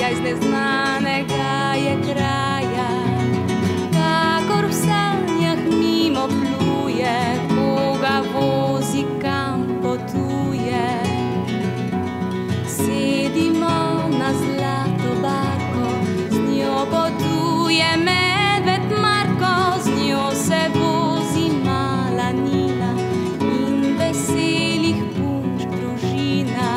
Tja iz neznanega je kraja, kakor v sanjah mimo pluje, koga vozi, kam potuje. Sedimo na zlato barko, z njo potuje medved Marko, z njo se vozi mala Nina in veselih punčk družina.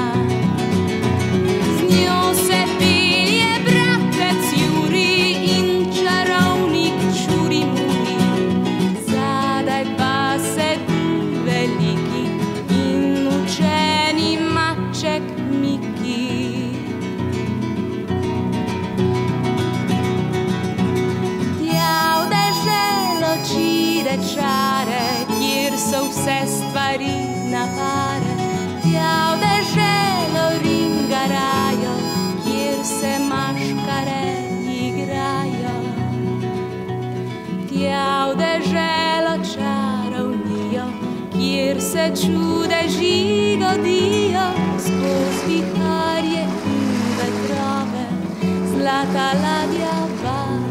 Z njo se pelje bratec Juri in čarovnik Čuri Muri, zadaj pa sedi veliki in učeni maček Miki. Tja v deželo čire čare, kjer so vse stvari na pare. Tja v deželo ringarajo, kjer se maškare igrajo. Tja v deželo čarovnijo, kjer se čudeži godijo. Skozi viharje in vetrove zlata ladja va.